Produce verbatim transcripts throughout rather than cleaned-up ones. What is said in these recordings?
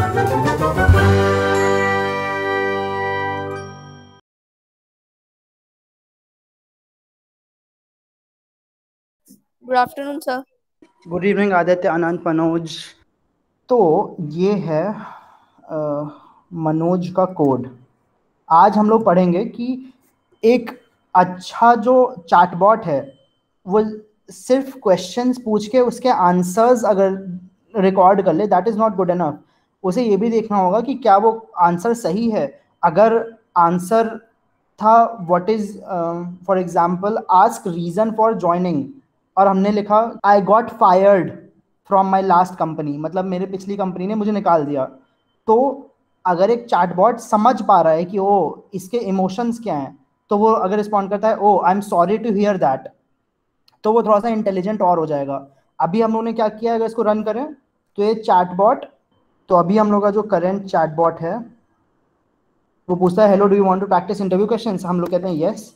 Good afternoon sir. Good evening Aditya, Anant, Manoj. तो ये है अ, मनोज का कोड। आज हम लोग पढ़ेंगे कि एक अच्छा जो चैटबॉट है वो सिर्फ क्वेश्चंस पूछ के उसके आंसर्स अगर रिकॉर्ड कर ले, that is not good enough. उसे ये भी देखना होगा कि क्या वो आंसर सही है। अगर आंसर था what is for example ask reason for joining, और हमने लिखा I got fired from my last company, मतलब मेरे पिछली कंपनी ने मुझे निकाल दिया। तो अगर एक चैटबॉट समझ पा रहा है कि ओ इसके इमोशंस क्या हैं, तो वो अगर रिस्पॉन्ड करता है oh I am sorry to hear that, तो वो थोड़ा सा इंटेलिजेंट और हो जाएगा। अभी हम लोगों ने क्या किया, अगर इसको रन करें तो ये चैटबॉट, तो अभी हम लोग का जो करंट चैटबॉट है वो पूछता है hello do you want to practise interview questions. हम लोग कहते हैं यस,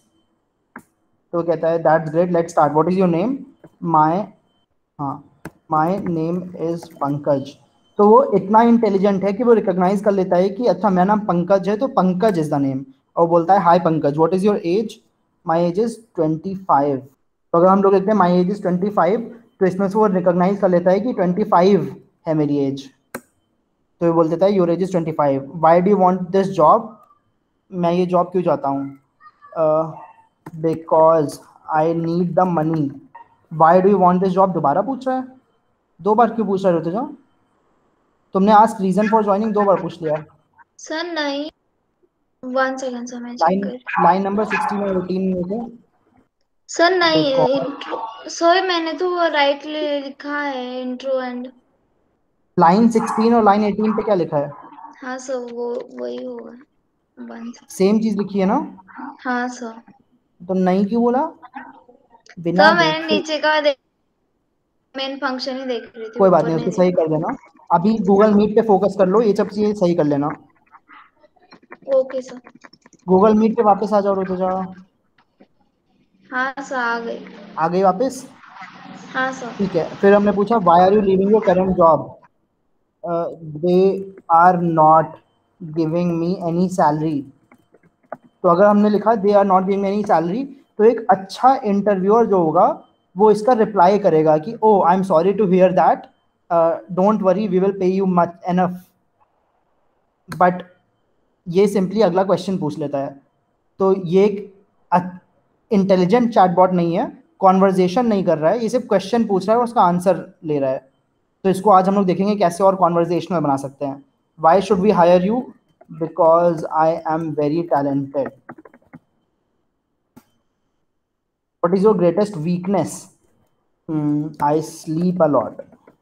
तो कहता है that's great, let's start, what is your name. My हाँ माय नेम इज पंकज। तो वो इतना इंटेलिजेंट है कि वो रिकॉग्नाइज कर लेता है कि अच्छा मेरा नाम पंकज है, तो पंकज इज द नेम, और बोलता है hi Pankaj, what is your age. My age is twenty five. तो अगर हम लोग कहते हैं my age is twenty five, तो इसमें से वो रिकॉग्नाइज कर लेता है कि ट्वेंटी फाइव है मेरी एज, तो वो बोल देता है your age is twenty five. Why do you want this job, मैं ये जॉब क्यों चाहता हूँ। Because I need the money. Why do you want this job दोबारा पूछ रहा है, दो बार क्यों पूछ रहे हो तुझे। तुमने आस्क रीजन फॉर ज्वाइनिंग दो बार पूछ लिया। सर नहीं, वन सेकंड सर मैं चेक लाइन कर। लाइन नंबर सिक्सटीन और एटीन में से सर नहीं, because इंट्रो सर मैंने तो वो राइट लिखा है इंट्रो एंड। लाइन सिक्सटीन और लाइन एटीन पे क्या लिखा है, हाँ सर वो वही होगा। वन सेम चीज लिखी है ना। हाँ सर। तो नहीं क्यों बोला बिना सर मैंने देखे। नीचे का देख, मेन फंक्शन ही देख रही थी, कोई बात ऊपर नहीं, नहीं उसको सही कर देख। देना। अभी गूगल मीट पे फोकस कर लो, ये सब चीजें सही कर लेना। Okay sir. गूगल मीट पे वापस आ जाओ रुतुजा। हाँ सर आ गई। आ गई वापस। हाँ सर। ठीक है, फिर हमने पूछा why are you leaving your current job. They are not giving me any salary. तो अगर हमने लिखा they are not giving any salary, तो एक अच्छा इंटरव्यूअर जो होगा वो इसका रिप्लाई करेगा कि oh I am sorry to hear that, don't worry we will pay you much enough. But ये सिंपली अगला क्वेश्चन पूछ लेता है। तो ये एक इंटेलिजेंट चैटबॉट नहीं है, कॉन्वर्जेशन नहीं कर रहा है, ये सिर्फ क्वेश्चन पूछ रहा है और उसका आंसर ले रहा है। तो इसको आज हम लोग देखेंगे कैसे और कॉन्वर्जेशनल बना सकते हैं। Why should we hire you, because I am very talented. What is your greatest weakness? Hmm, I sleep a lot.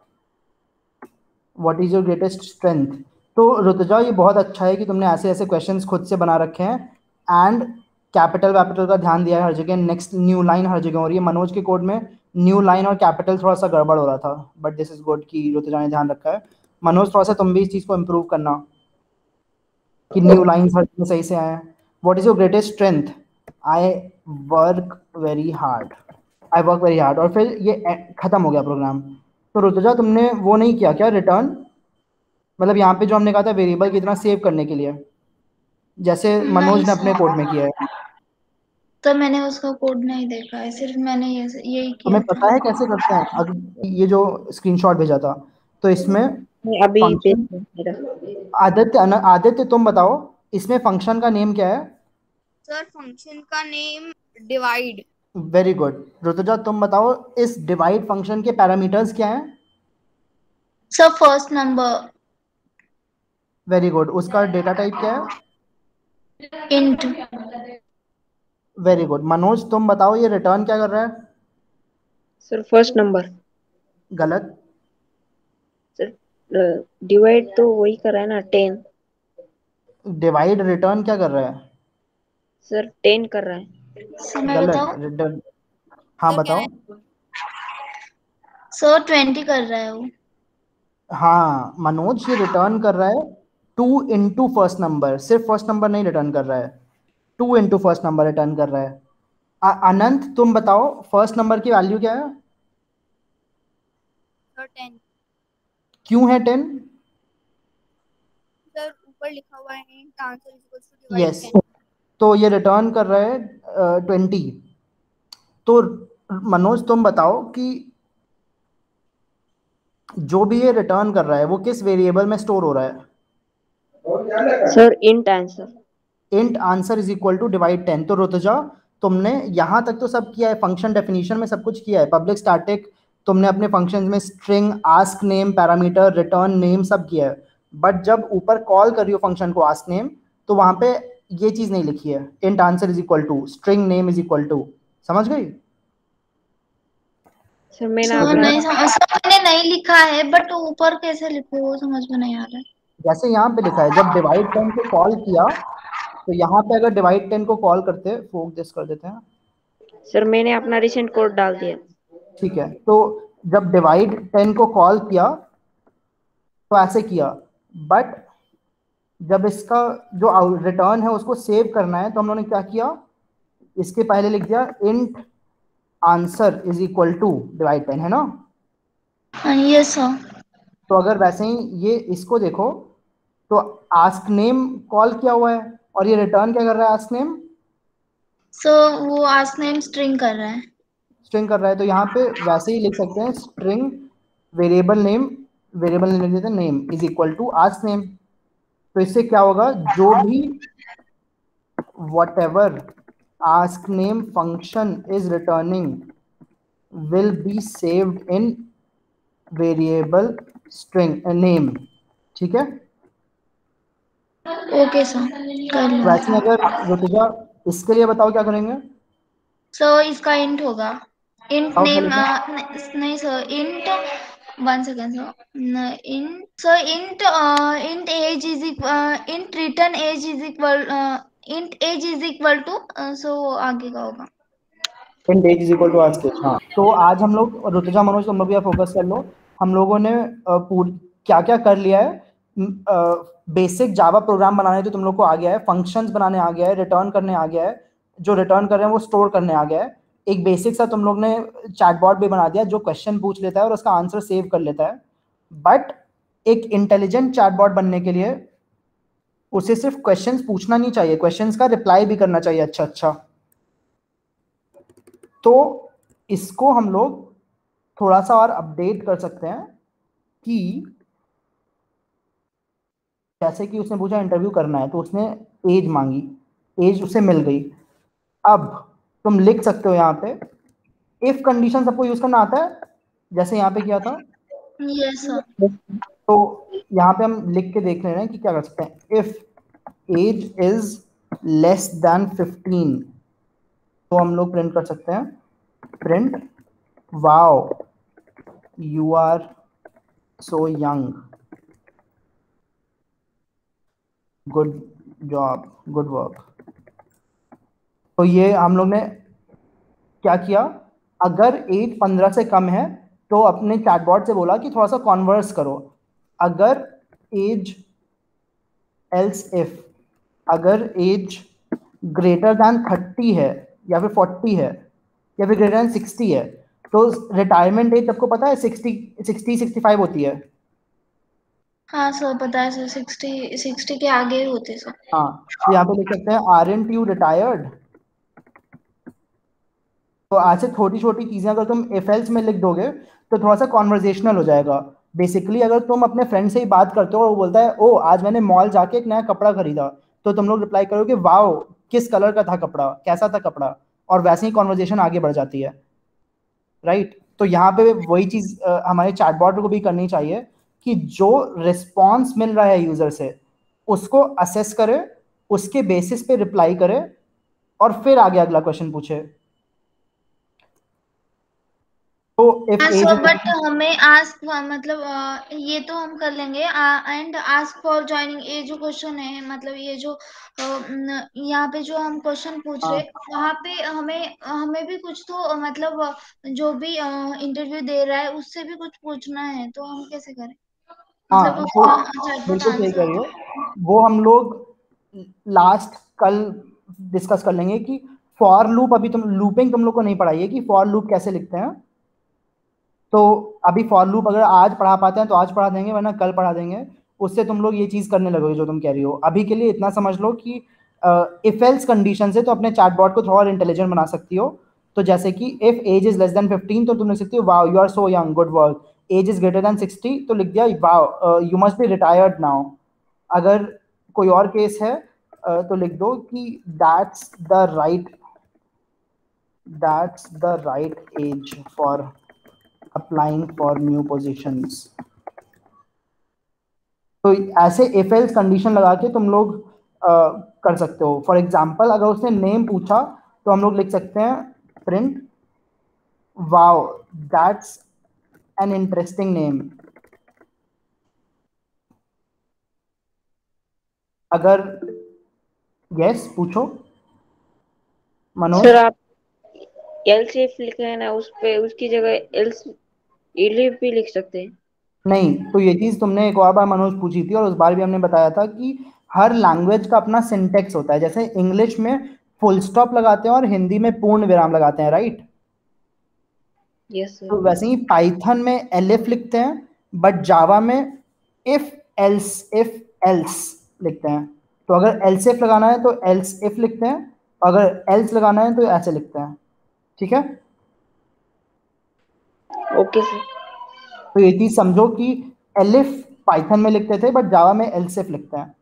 What is your greatest strength? तो ऋतुजा ये बहुत अच्छा है कि तुमने ऐसे ऐसे क्वेश्चंस खुद से बना रखे हैं, एंड कैपिटल वैपिटल का ध्यान दिया है हर जगह। नेक्स्ट न्यू लाइन हर जगह हो रही है। मनोज के कोड में न्यू लाइन और कैपिटल थोड़ा सा गड़बड़ हो रहा था, बट दिस इज गुड कि ऋतुजा ने ध्यान रखा है। मनोज थोड़ा सा तुम भी इस चीज़ को इम्प्रूव करना कि न्यू लाइन्स हर जगह सही से आए। What is your greatest strength? I work very hard. I work very hard, और फिर ये ए- खत्म हो गया प्रोग्राम। तो ऋतुजा तुमने वो नहीं किया क्या रिटर्न, मतलब यहाँ पे जो हमने कहा था वेरिएबल कितना सेव करने के लिए, जैसे नहीं मनोज ने अपने कोड सर, में किया है। तो मैंने उसका कोड नहीं देखा है, सिर्फ मैंने ये यही तुम्हें किया था। पता है कैसे करते हैं? अगर ये जो स्क्रीनशॉट भेजा था, तो इसमें नहीं, अभी भेज फंक्शन मेरा। आदित्य अन- आदित्य तुम बताओ इसमें फंक्शन का नेम क्या है। सर फंक्शन का name divide. Very good. Rituja तुम बताओ इस डिवाइड फंक्शन के पैरामीटर्स क्या हैं। Sir first number very good. उसका डेटा टाइप क्या है। इंट। Very good. मनोज तुम बताओ ये रिटर्न क्या कर रहा है। Sir first number. गलत। सर डिवाइड तो वही कर रहा है ना, टेन। डिवाइड रिटर्न क्या कर रहा है। सर टेन कर रहा है। सर मैं गलत। बताऊं? रिटर्न हाँ सर क्या बताओ। है? सर ट्वेंटी कर रहा है वो। हाँ मनोज ये रिटर्न कर रहा है टू इंटू फर्स्ट नंबर, सिर्फ फर्स्ट नंबर नहीं रिटर्न कर रहा है, two into first number return कर रहा है। अ- अनंत तुम बताओ फर्स्ट नंबर की वैल्यू क्या है। Sir ten. क्यों है टेन। ऊपर लिखा हुआ है int answer is equals to divide yes, ten. तो ये रिटर्न कर रहा है ट्वेंटी। तो मनोज तुम बताओ कि जो भी ये रिटर्न कर रहा है वो किस वेरिएबल में स्टोर हो रहा है? Sir int answer. Int answer is equal to divide ten. तो रुतुजा तुमने यहाँ तक तो सब किया है, फंक्शन डेफिनेशन में सब कुछ किया है, पब्लिक स्टैटिक तुमने अपने फंक्शन में string, ask name, parameter, return name सब किया है, बट जब ऊपर कॉल कर रही हो फंक्शन को आस्क नेम तो वहां पे ये चीज नहीं लिखी है, int answer is equal to string name is equal to. समझ गई? सर मैंने सर अपना नहीं समझ, सर मैंने नहीं लिखा है, बट ऊपर कैसे लिखूं वो समझ में नहीं आ रहा है। जैसे यहाँ पे लिखा है, जब डिवाइड टेन को कॉल किया तो यहाँ पे अगर डिवाइड टेन को कॉल करते, फोक दिस कर देते हैं, सर मैंने अपना रिसेंट कोड डाल दिया। ठीक है, तो जब डिवाइड टेन को कॉल किया तो ऐसे किया, बट जब इसका जो रिटर्न है उसको सेव करना है तो हम लोगों ने क्या किया, इसके पहले लिख दिया int answer is equal to divide ten, है ना? Yes sir. तो अगर वैसे ही ये इसको देखो तो आस्क नेम कॉल किया हुआ है और ये रिटर्न क्या कर रहा है, आस्क नेम सो वो आस्क नेम स्ट्रिंग कर रहा है। स्ट्रिंग कर रहा है, तो यहाँ पे वैसे ही लिख सकते हैं string variable name, variable name लिख देते हैं name is equal to ask name. तो इससे क्या होगा, जो भी whatever ask name function is returning will be saved in variable string uh, name। ठीक है, ओके सर, कर लो। वैसे अगर रुतुजा इसके लिए बताओ क्या करेंगे? सो इसका इंट होगा, इंट आओ नेम, खेलेंगे। नहीं sir, int one second sir, int sir int int age is equal, int return age is equal, int age is equal to, so आगे का होगा int age is equal to ask age। हाँ, तो आज हम लोग, रुतुजा मनोज तुम लोग भी फोकस कर लो, हम लोगों ने पूरी क्या क्या कर लिया है, बेसिक जावा प्रोग्राम बनाने तो तुम लोग को आ गया है, फंक्शंस बनाने आ गया है, रिटर्न करने आ गया है, जो रिटर्न कर रहे हैं वो स्टोर करने आ गया है, एक बेसिक सा तुम लोग ने चैटबॉट भी बना दिया जो क्वेश्चन पूछ लेता है और उसका आंसर सेव कर लेता है। बट एक इंटेलिजेंट चैटबॉट बनने के लिए उसे सिर्फ क्वेश्चंस पूछना नहीं चाहिए, क्वेश्चंस का रिप्लाई भी करना चाहिए अच्छा अच्छा। तो इसको हम लोग थोड़ा सा और अपडेट कर सकते हैं कि जैसे कि उसने पूछा इंटरव्यू करना है तो उसने एज मांगी, एज उसे मिल गई। अब तुम लिख सकते हो यहाँ पे इफ कंडीशन सबको यूज करना आता है, जैसे यहाँ पे किया था। Yes sir. तो यहाँ पे हम लिख के देख रहे हैं कि क्या कर सकते हैं, if age is less than fifteen तो हम लोग प्रिंट कर सकते हैं, print wow you are so young, good job, good work. तो ये हम लोग ने क्या किया, अगर एज पंद्रह से कम है तो अपने चैटबॉट से बोला कि थोड़ा सा कॉन्वर्स करो, अगर एज एल्स इफ अगर एज ग्रेटर दैन थर्टी है या फिर फोर्टी है या फिर ग्रेटर दैन सिक्सटी है तो रिटायरमेंट एज सबको पता है सिक्सटी सिक्सटी सिक्सटी फाइव होती है। हाँ सर पता है सर, सिक्सटी सिक्सटी के आगे होते सर। हाँ, तो यहाँ पे लिख सकते हैं आरंट यू रिटायर्ड। तो आज से छोटी छोटी चीजें अगर तुम इफ एल्स में लिख दोगे तो थोड़ा सा कॉन्वर्जेशनल हो जाएगा। बेसिकली अगर तुम अपने फ्रेंड से ही बात करते हो और वो बोलता है ओ आज मैंने मॉल जाके एक नया कपड़ा खरीदा, तो तुम लोग रिप्लाई करोगे वाओ किस कलर का था कपड़ा, कैसा था कपड़ा, और वैसे ही कॉन्वर्जेशन आगे बढ़ जाती है, राइट। तो यहाँ पे वही चीज हमारे चैटबॉट को भी करनी चाहिए कि जो रिस्पॉन्स मिल रहा है यूजर से उसको असेस करे, उसके बेसिस पे रिप्लाई करे और फिर आगे अगला क्वेश्चन पूछे। तो इफ एज बट हमें आस्क मतलब अ, ये तो हम कर लेंगे, एंड आस्क फॉर ज्वाइनिंग, ये जो क्वेश्चन है मतलब ये जो अ, न, यहाँ पे जो हम क्वेश्चन पूछ रहे वहाँ पे हमें हमें भी कुछ तो अ, मतलब अ, जो भी इंटरव्यू दे रहा है उससे भी कुछ पूछना है, तो हम कैसे करें? हाँ, मतलब तो उसका बिल्कुल सही आंसर कह रही हो, वो हम लोग लास्ट कल डिस्कस कर लेंगे कि फॉर लूप, अभी तुम लूपिंग तुम लोग को नहीं पढ़ाई है कि फॉर लूप कैसे लिखते हैं। तो अभी फॉर लूप अगर आज पढ़ा पाते हैं तो आज पढ़ा देंगे, वरना कल पढ़ा देंगे। उससे तुम लोग ये चीज़ करने लगोगे जो तुम कह रही हो। अभी के लिए इतना समझ लो कि इफ एल्स कंडीशन से तो अपने चैटबॉट को थोड़ा और इंटेलिजेंट बना सकती हो। तो जैसे कि if age is less than fifteen तो तुम लिख सकती हो wow you are so young, good work. Age is greater than sixty तो लिख दिया wow you must be retired now. अगर कोई और केस है uh, तो लिख दो कि that's the right that's the right age for applying for new positions. तो ऐसे इफ एल्स कंडीशन लगा के तुम लोग uh, कर सकते हो। फॉर एग्जाम्पल अगर उसने नेम पूछा तो हम लोग लिख सकते हैं print wow that's an interesting name. अगर यस पूछो मनोज। सर आप एल्स इफ लिख रहे हैं ना, उस पे उसकी जगह एल्स इफ भी लिख सकते हैं। नहीं, तो ये चीज तुमने एक और बार मनोज पूछी थी और उस बार भी हमने बताया था कि हर लैंग्वेज का अपना सिंटेक्स होता है। जैसे इंग्लिश में फुल स्टॉप लगाते हैं और हिंदी में पूर्ण विराम लगाते हैं, राइट? Yes sir. तो वैसे ही पाइथन में एलिफ लिखते हैं बट जावा में इफ एल्स इफ एल्स लिखते हैं। तो अगर एल्स इफ लगाना है तो एल्स इफ लिखते हैं, अगर एल्स लगाना है तो ऐसे लिखते हैं। ठीक है, ओके सर। तो ये चीज समझो कि एलिफ पाइथन में लिखते थे बट जावा में एल्स इफ लिखते हैं।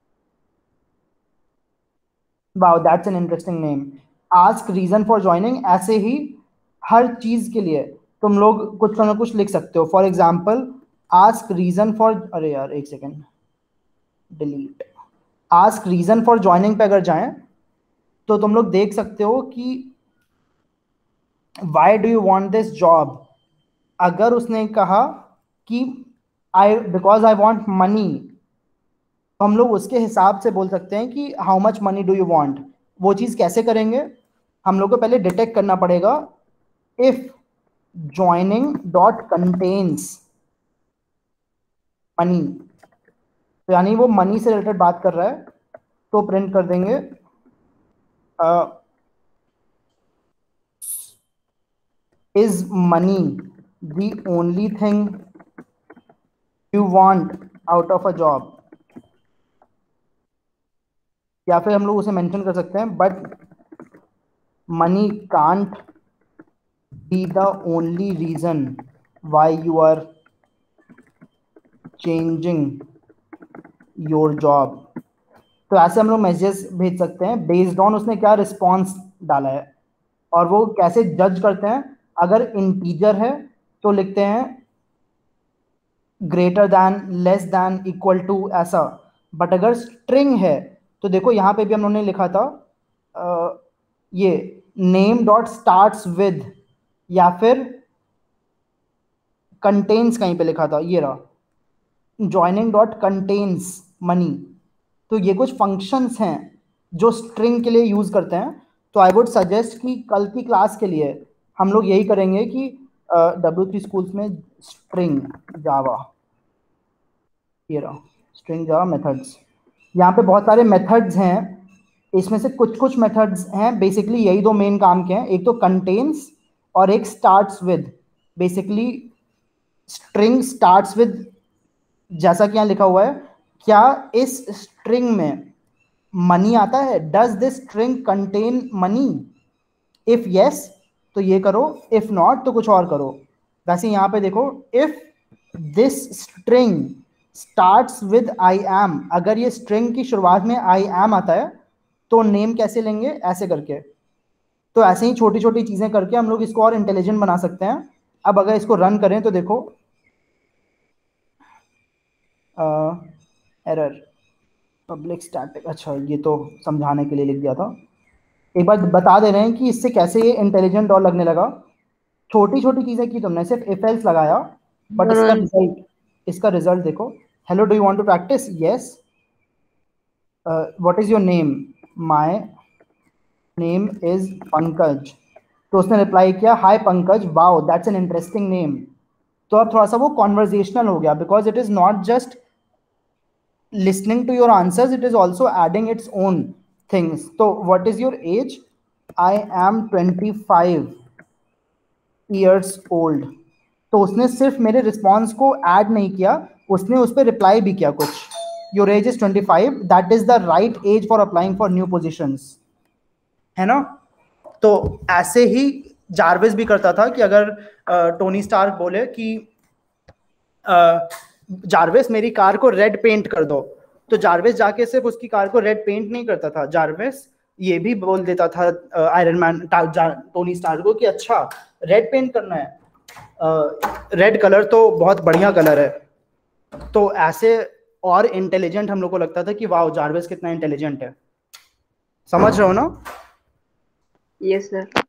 Wow that's an interesting name. Ask reason for joining, ऐसे ही हर चीज के लिए तुम लोग कुछ ना कुछ लिख सकते हो। For example ask reason for, अरे यार एक second, delete. Ask reason for joining पे अगर जाएं तो तुम लोग देख सकते हो कि why do you want this job. अगर उसने कहा कि I because I want money, तो हम लोग उसके हिसाब से बोल सकते हैं कि how much money do you want. वो चीज़ कैसे करेंगे, हम लोग को पहले डिटेक्ट करना पड़ेगा if joining dot contains money, तो यानी वो मनी से रिलेटेड बात कर रहा है तो प्रिंट कर देंगे is money the only thing you want out of a job. या फिर हम लोग उसे मेंशन कर सकते हैं but money can't be the only reason why you are changing your job. तो ऐसे हम लोग मैसेजेस भेज सकते हैं बेस्ड ऑन उसने क्या रिस्पॉन्स डाला है। और वो कैसे जज करते हैं, अगर इंटीजर है तो लिखते हैं greater than, less than, equal to, ऐसा। बट अगर स्ट्रिंग है तो देखो यहाँ पे भी हम लोगों ने लिखा था आ, ये नेम डॉट स्टार्ट्स विद या फिर कंटेन्स, कहीं पे लिखा था ये रहा ज्वाइनिंग डॉट कंटेन्स मनी। तो ये कुछ फंक्शंस हैं जो स्ट्रिंग के लिए यूज करते हैं। तो आई वुड सजेस्ट कि कल की क्लास के लिए हम लोग यही करेंगे कि डब्ल्यू थ्री स्कूल्स में स्ट्रिंग जावा, ये रहा स्ट्रिंग जावा मेथड्स। यहाँ पे बहुत सारे मेथड्स हैं, इसमें से कुछ कुछ मेथड्स हैं बेसिकली यही दो मेन काम के हैं, एक तो कंटेन्स और एक starts with. Basically string starts with, जैसा कि यहाँ लिखा हुआ है, क्या इस स्ट्रिंग में मनी आता है, does this string contain money. If yes तो ये करो, इफ नॉट तो कुछ और करो। वैसे यहाँ पे देखो if this string starts with I am, अगर ये स्ट्रिंग की शुरुआत में आई एम आता है तो नेम कैसे लेंगे, ऐसे करके। तो ऐसे ही छोटी छोटी चीजें करके हम लोग इसको और इंटेलिजेंट बना सकते हैं। अब अगर इसको रन करें तो देखो एरर पब्लिक स्टैटिक, अच्छा ये तो समझाने के लिए लिख दिया था। एक बार बता दे रहे हैं कि इससे कैसे ये इंटेलिजेंट और लगने लगा। छोटी छोटी चीजें की तुमने, सिर्फ इफ एल्स लगाया बट इसका रिजल्ट इसका रिजल्ट देखो। Hello do you want to practice, yes. What is your name, my name is Pankaj. तो उसने रिप्लाई किया hi Pankaj, wow that's an interesting name. तो अब थोड़ा सा वो कॉन्वर्जेशनल हो गया because it is not just listening to your answers, it is also adding its own things. So what is your age, I am twenty-five years old। तो उसने सिर्फ मेरे रिस्पॉन्स को ऐड नहीं किया उसने उस पर रिप्लाई भी किया कुछ, your age is twenty five, that is the right age for applying for new positions, है ना। तो ऐसे ही जार्विस भी करता था कि अगर टोनी स्टार्क बोले कि जार्विस मेरी कार को रेड पेंट कर दो, तो जार्विस जाके सिर्फ उसकी कार को रेड पेंट नहीं करता था, जार्विस ये भी बोल देता था आयरन मैन टोनी स्टार्क को कि अच्छा रेड पेंट करना है, रेड कलर तो बहुत बढ़िया कलर है। तो ऐसे और इंटेलिजेंट हम लोग को लगता था कि वाह जार्विस कितना इंटेलिजेंट है, समझ रहे हो ना? Yes sir.